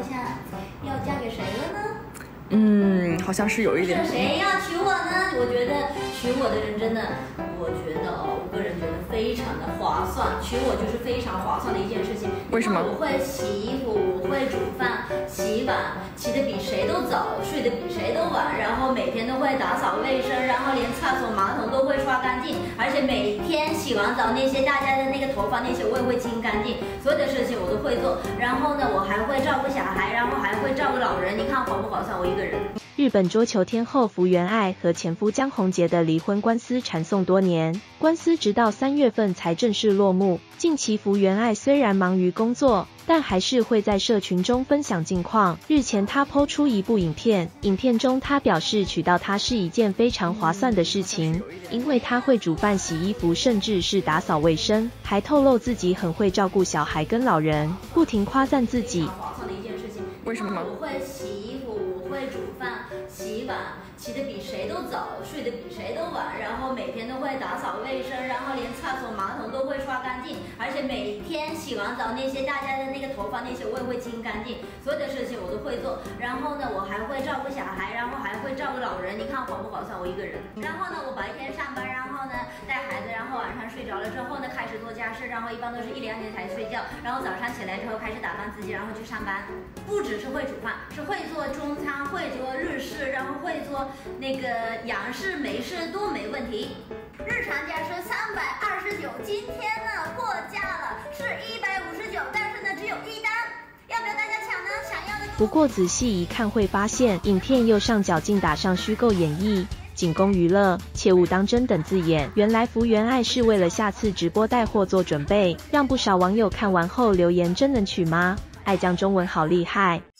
下要嫁给谁了呢？ 好像是有一点。 谁要娶我呢？我觉得娶我的人真的，我个人觉得非常的划算，娶我就是非常划算的一件事情。 为什么？ 我会洗衣服，我会煮饭、洗碗，起得比谁都早，睡得比谁都晚，然后每天都会打扫卫生，然后连厕所马桶都会刷干净，而且每天洗完澡那些大家的那个头发那些我也会清干净，所有的事情我都会做。然后呢，我还会照顾小孩，然后还会照顾老人，你看划不划算？我一个人。 日本桌球天后福原爱和前夫江宏杰的离婚官司缠讼多年，官司直到3月份才正式落幕。近期福原爱虽然忙于工作，但还是会在社群中分享近况。日前她抛出一部影片，影片中她表示娶到他是一件非常划算的事情，因为她会煮饭、洗衣服，甚至是打扫卫生，还透露自己很会照顾小孩跟老人，不停夸赞自己。 划算的一件事情。 为什么？ 我会洗衣服，我会煮饭、洗碗，起得比谁都早，睡得比谁都晚，然后每天都会打扫卫生，然后连厕所马桶都会刷干净，而且每天洗完澡那些大家的那个头发那些我也会清干净，所有的事情我都会做。然后呢，我还会照顾小孩，然后还会照顾老人，你看划不划算？我一个人。然后呢，我白天上班，然后呢带孩子，然后晚上睡着了之后呢开始做家事，然后一般都是1、2点才睡觉，然后早上起来之后开始打扮自己，然后去上班。不只是会煮饭，是会做中餐，会做日式，然后会做那个洋式、美式都没问题。日常家是329，今天呢过价了，是159，但是呢只有1单，要不要大家抢呢？想要的。 不过仔细一看会发现，影片右上角竟打上虚构演绎、仅供娱乐、切勿当真等字眼。原来福原爱是为了下次直播带货做准备，让不少网友看完后留言：真能娶吗？爱酱中文好厉害。